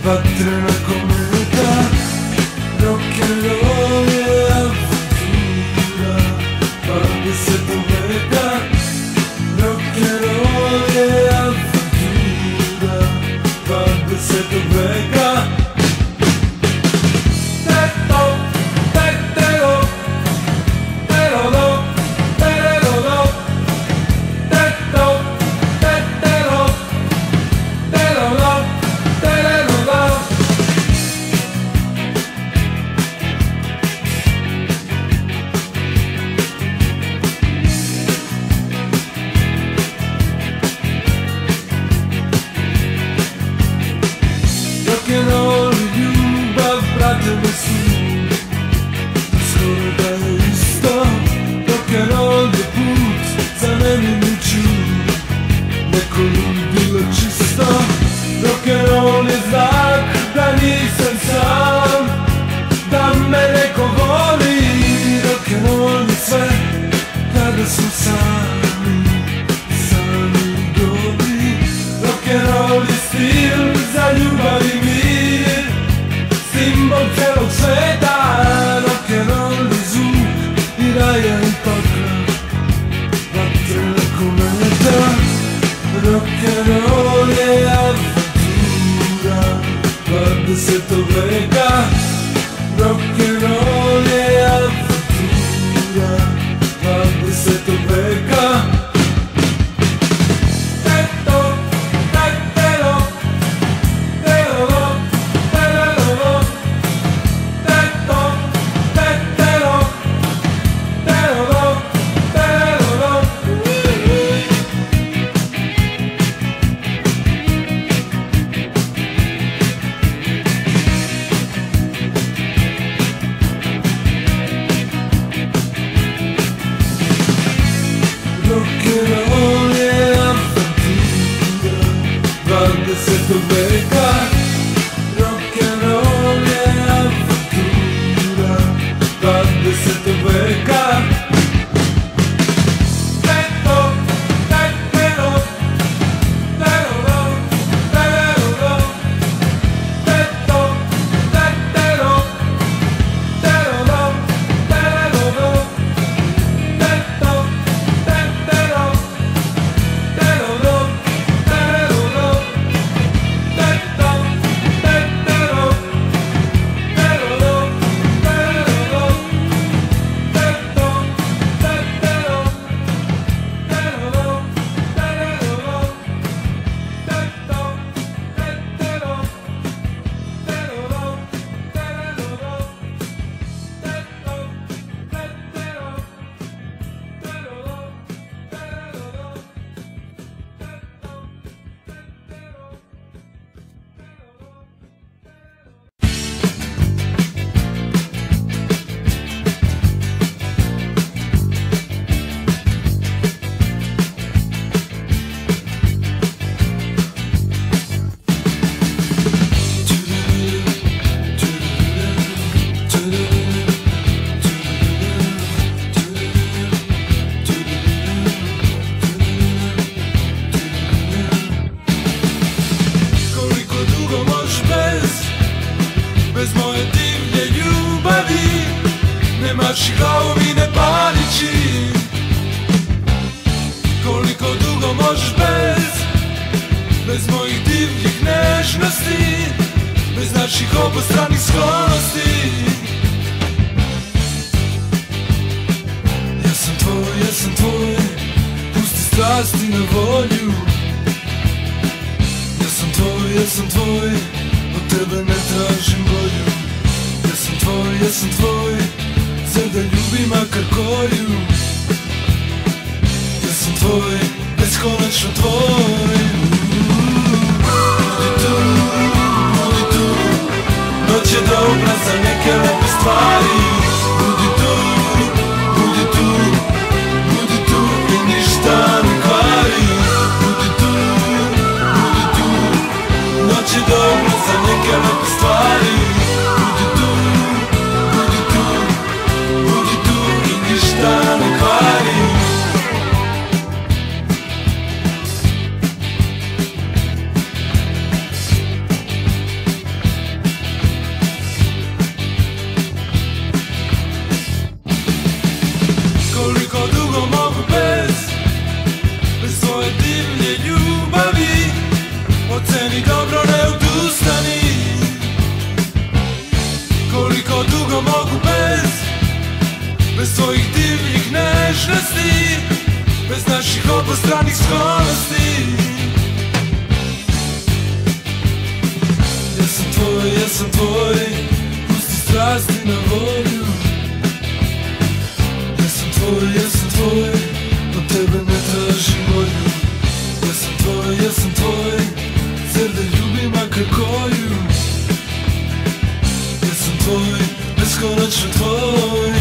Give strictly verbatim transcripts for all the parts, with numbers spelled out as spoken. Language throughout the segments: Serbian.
vatrena kometa, rock'n'roll je avantura, dvadesetog veka. Rock'n'roll je avantura, dvadesetog veka. Rock'n'roll i ljubav, brate mi su, skoro da je isto. Rock'n'roll je put za neminuću, neko ludilo čisto. Rock'n'roll je znak da nisam sam, da me neko voli. Rock'n'roll je sve kada smo sami, sami i goli. Rock'n'roll je stil za ljubav i mir, simbol celog sveta. Rock'n'roll je zvuk i raja i pakla, vatrena kometa. Rock'n'roll je avantura, dvadesetog veka. Rock'n'roll je avantura, dvadesetog veka. Rock'n'roll je avantura, dvadesetog veka. Rock'n'roll je avantura, dvadesetog veka. Bez moje divlje ljubavi ne maši glavu mi ne paniči. Koliko dugo možeš bez, bez mojih divljih nežnosti, bez naših obostranih sklonosti. Ja sam tvoj, ja sam tvoj, pusti strasti na volju. Ja sam tvoj, ja sam tvoj, od tebe ne tražim bolju. Ja sam tvoj, ja sam tvoj, sve da ljubim makar koju. Ja sam tvoj, beskonačno tvoj. Budi tu, budi tu, noć je dobra za neke lepe stvari. Budi tu, budi tu, budi tu i ništa ne kvari. Budi tu, budi tu, noć je dobra za neke lepe stvari. Budi tu, budi tu, budi tu i ništa ne kvari. tvojih divljih nežnosti, bez naših obostranih sklonosti. Ja sam tvoj, ja sam tvoj, pusti strasti na volju. Ja sam tvoj, ja sam tvoj, od tebe ne tražim volju. Ja sam tvoj, ja sam tvoj, zar da ljubim makar koju. Ja sam tvoj, beskonačno tvoj.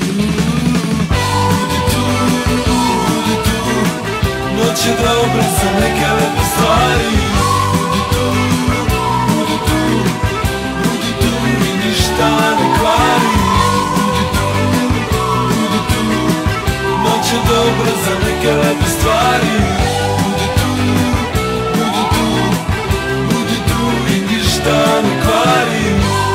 Budi tu, budi tu, noć je dobra za neke lepe stvari. Budi tu, budi tu, budi tu i ništa ne kvari. Budi tu, budi tu, noć je dobra za neke lepe stvari. Budi tu, budi tu, budi tu i ništa ne kvari.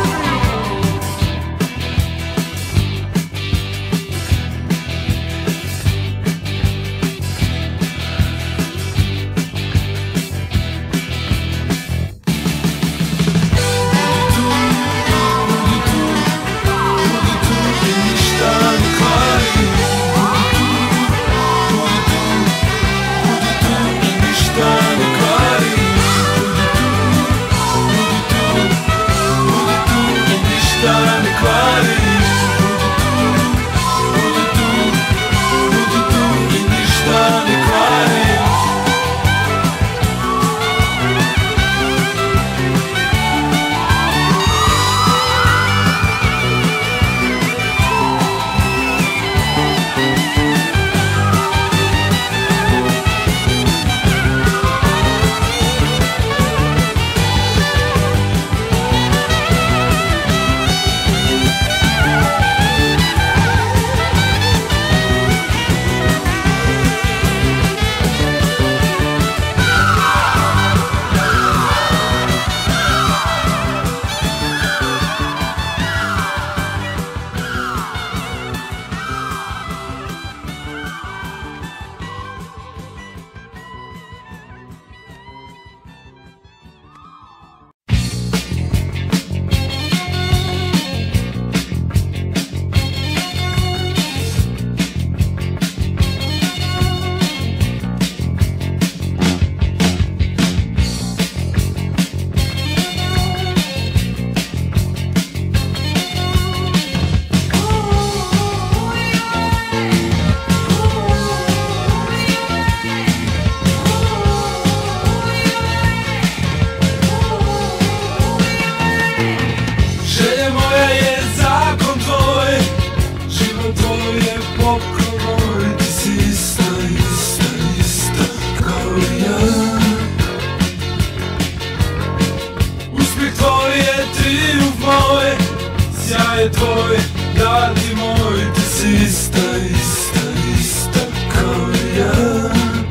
Tvoj, dragi moj, ti si ista, ista, ista kao ja.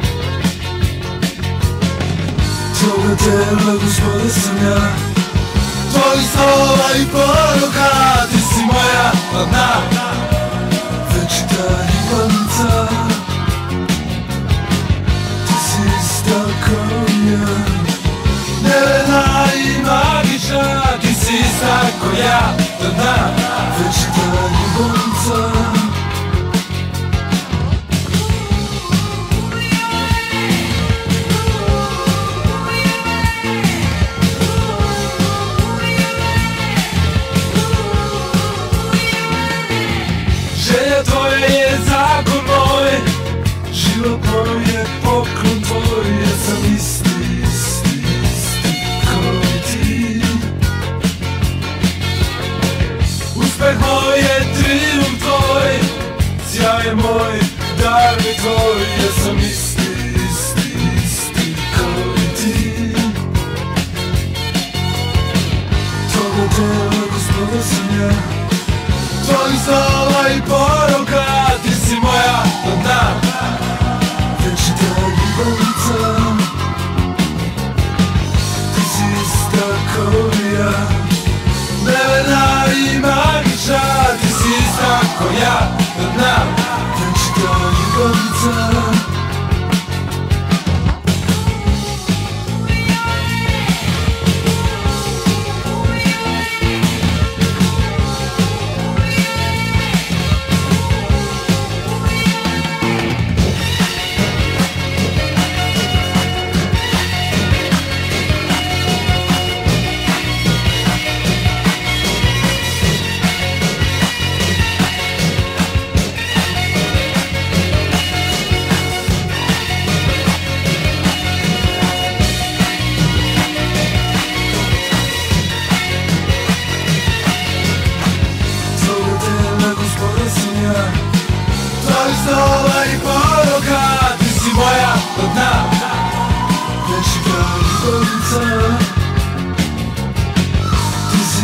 Tvoga tela, gospoda sam ja, tvojih slova i poruka. Ti si moja hladna, večita ljubavica. Ti si ista kao ja, nevena i magična. Ti si ista kao ja, hladna, večita ljubavica. Želja tvoja je zakon moj, život moj je poklon tvoj. Ja sam isti, isti, isti kao i ti. Uspeh moj je trijumf tvoj, sjaj moj, dar mi tvoj. Ja sam isti, isti, isti kao i ti. Tvoga tela, gospoda sam ja, tvojih slova i poruka. Ti si moja hladna, večita ljubavica. Ti si ista kao ja, nevena i magična. Ti si ista kao ja, hladna, večita ljubavica.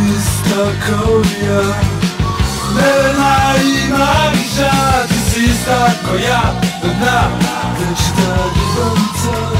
ista kao ja. Neverna ima ništa, ti si ista kao ja. Do dna, večita ljubavica.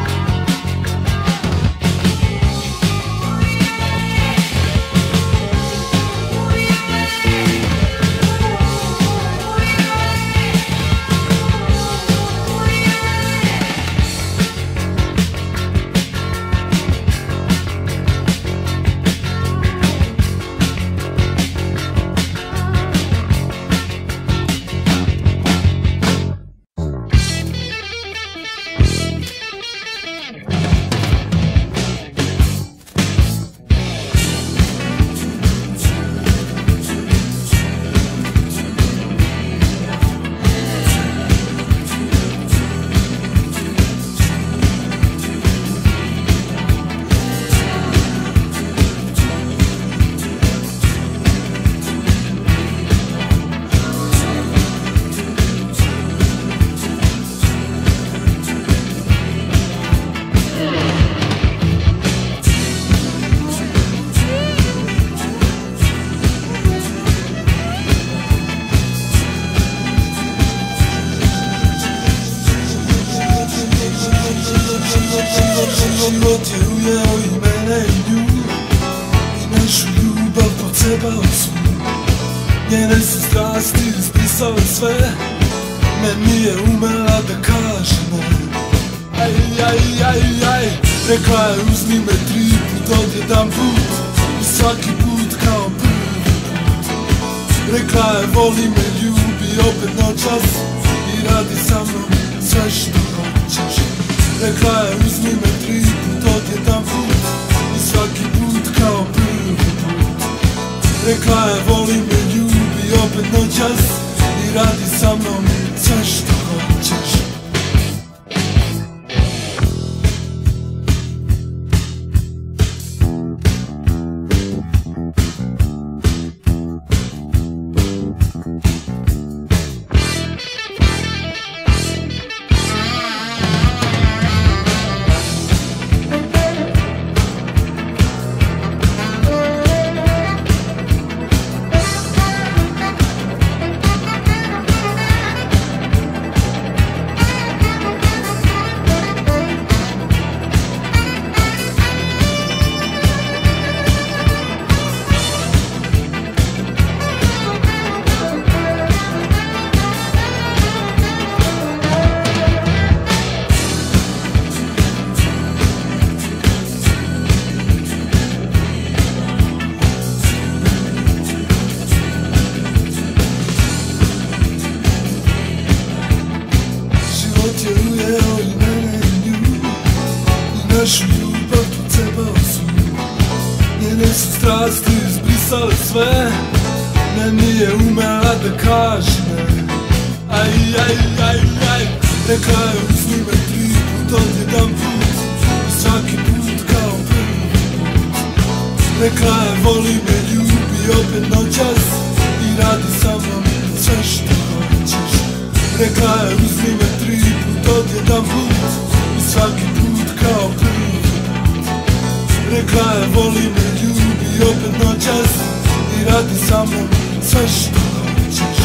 Život je ujeo i mene i nju, i našu ljubav procebao su. Njene su strasti izbrisale sve, meni je umela da kaže ne. Aj, aj, aj, aj, rekla je uzmi me tri put od jedan put, i svaki put kao prvi put. Rekla je voli me, ljubi opet noćas, i radi sa mnom sve što hoćeš. Rekla je uzmi me tri put od jedan put, i svaki put kao prvi put. Rekla je voli me, ljubi opet noćas, i radi sa mnom sve što hoćeš. Našu ljubav procebao su, njene su strasti izbrisale sve, meni je umela da kaže ne. Aj, aj, aj, aj, rekla je uzmi me tri put od jedan put, i svaki put kao prvi put. Rekla je voli me, ljubi opet noćas, i radi sa mnom sve što hoćeš. Rekla je uzmi me tri put od jedan put, i svaki put kao prvi put. Rekla je voli me, ljubi opet noćas, i radi sa mnom sve što hoćeš.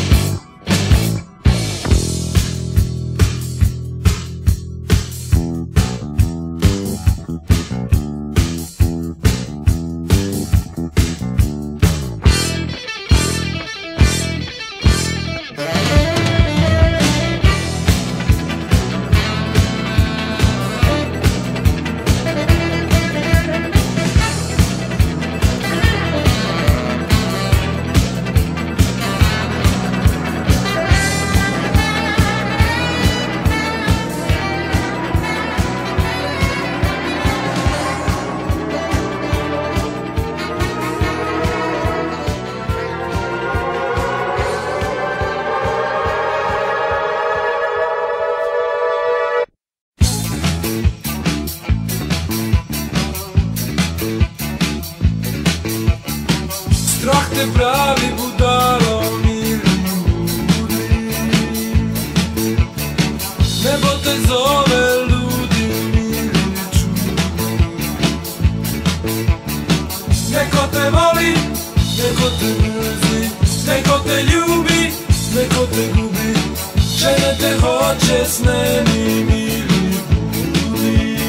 Strah te pravi budalom i ludi, nebo te zove ludi ili čudi. Neko te voli, neko te mrzi, neko te ljubi, neko te gubi. Žene te hoće s nenim ili budi.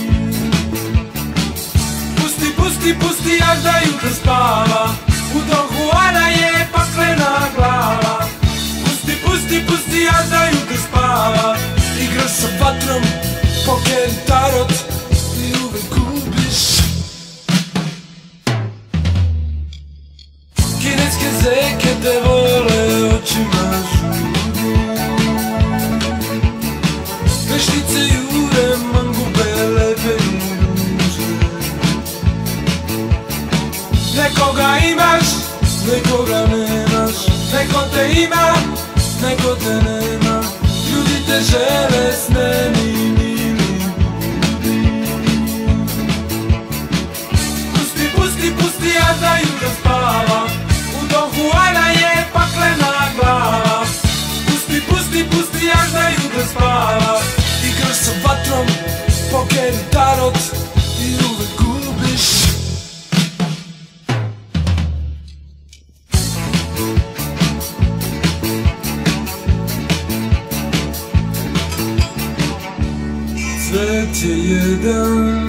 Pusti, pusti, pusti, až da jutro spava. U Don Juana je paklena glava. Pusti, pusti, pusti, až da jutro spava. Igraš sa vatrom, poker i tarot i uvek gubiš. Kineske zeke te vole očima žudi. Veštice jure mangube lepe i ruže. Nekoga imaš, nekoga nemaš. Neko te ima, neko te nema. Ljudi te žele s nenim ili budi. Pusti, pusti, pusti, až da jutro spava. U Don Juana je paklena glava. Pusti, pusti, pusti, až da jutro spava. Igraš sa vatrom, poker i tarot i uvek gubiš. Svet je jedan,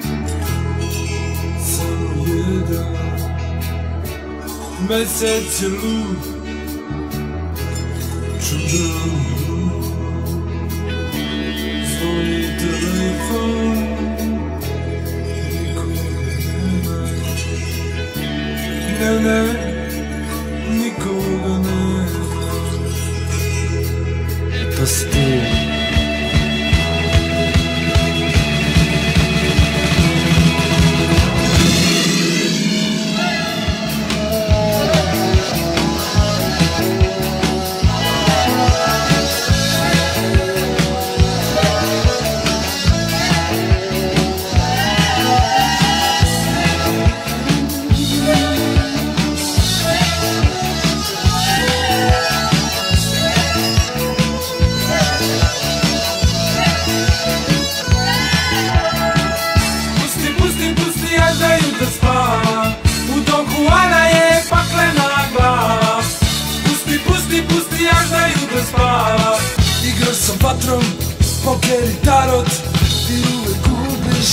samo jedan. Mesec je lud, čudan lud. Zvoni telefon, nikoga nema. Ne, ne, nikoga nema. To si ti. U Don Juana je paklena glava. Pusti, pusti, pusti, až da jutro spava. Igraš sa vatrom, poker i tarot i uvek gubiš.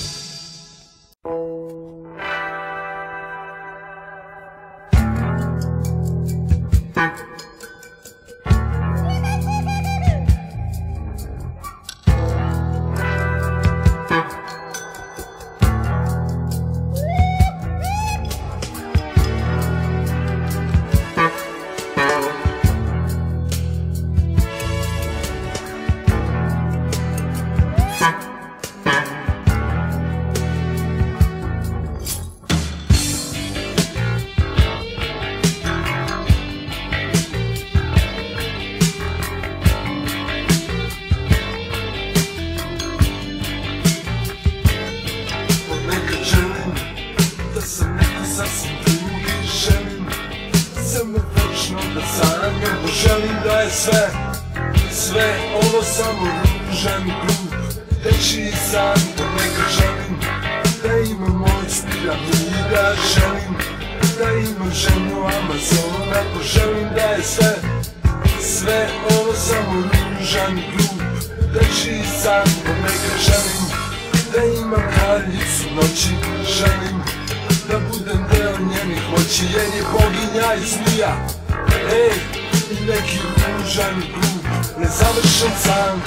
Želim da je sve, sve ovo samo ružan glup dečiji san. Ponekad želim da imam moć piramida. Želim da imam ženu Amazona. Poželim da je sve, sve ovo samo ružan glup dečiji san. Ponekad želim da imam kraljicu noći. Želim da budem deo njenih oči, jer je boginja i zmija. Ej, i neki ružan glup, nezavršen san.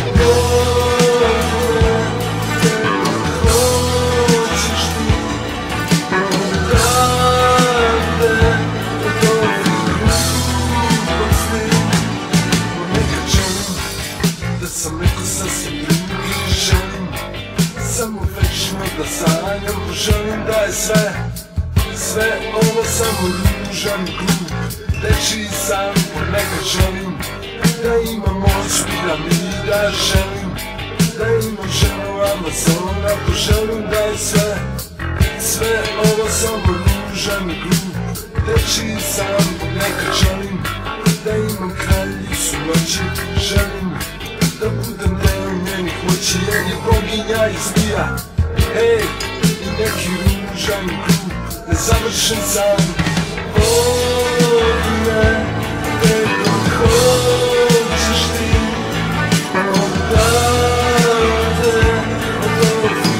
Hoćeš ti odavde od ovih gluposti. Ponekad želim da sam neko sasvim drugi. Želim samo večno da sanjam. Poželim da je sve, sve ovo samo ružan glup dečiji san. Ponekad želim da imam moć piramida. Želim da imam ženu Amazona. Poželim da je sve, sve ovo samo ružan glup dečiji san. Ponekad želim da imam kraljicu noći. Želim da budem deo njenih moći, jer je boginja i zmija. Ej, i neki ružan glup nezavršen san. Vodi me gde god hoćeš ti, odavde odloži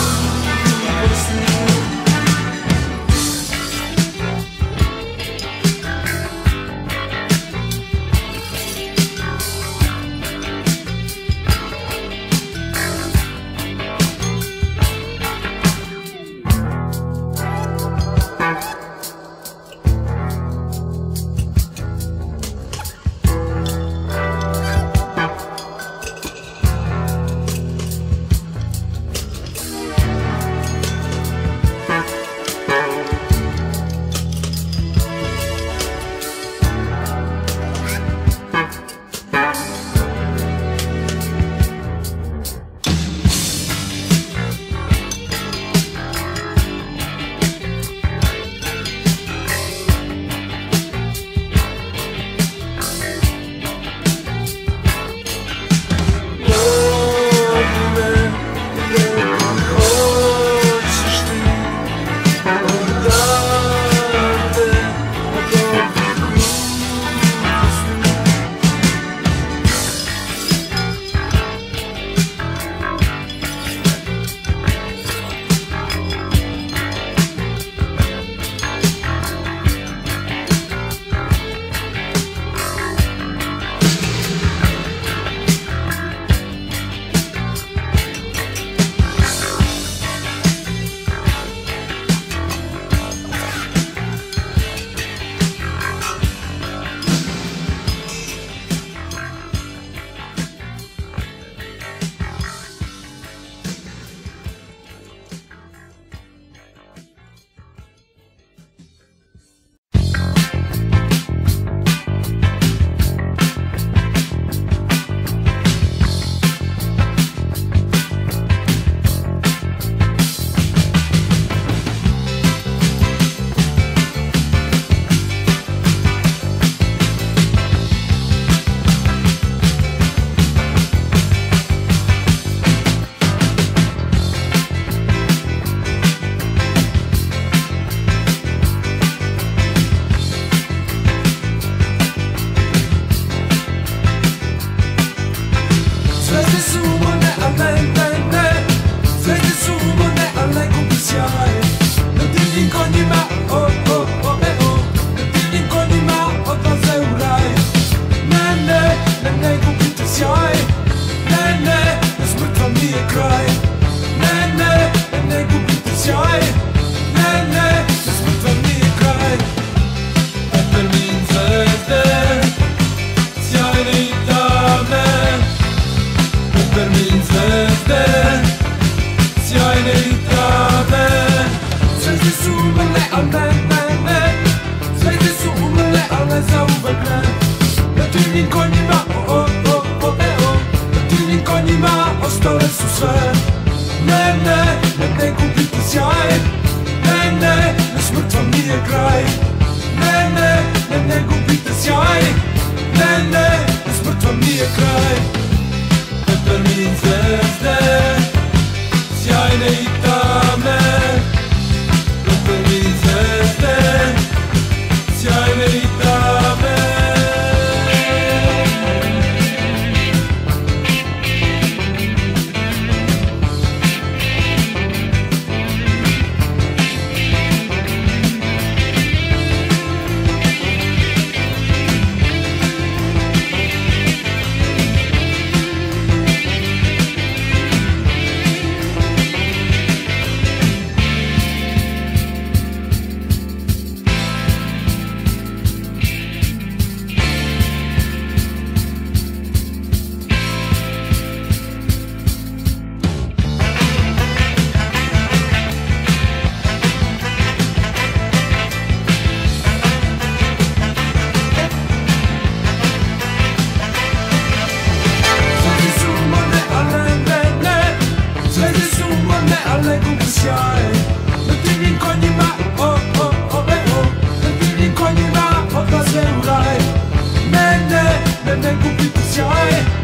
gluposti.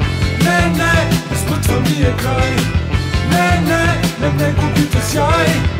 Ne, ne, ne, ne gubi te sjaj.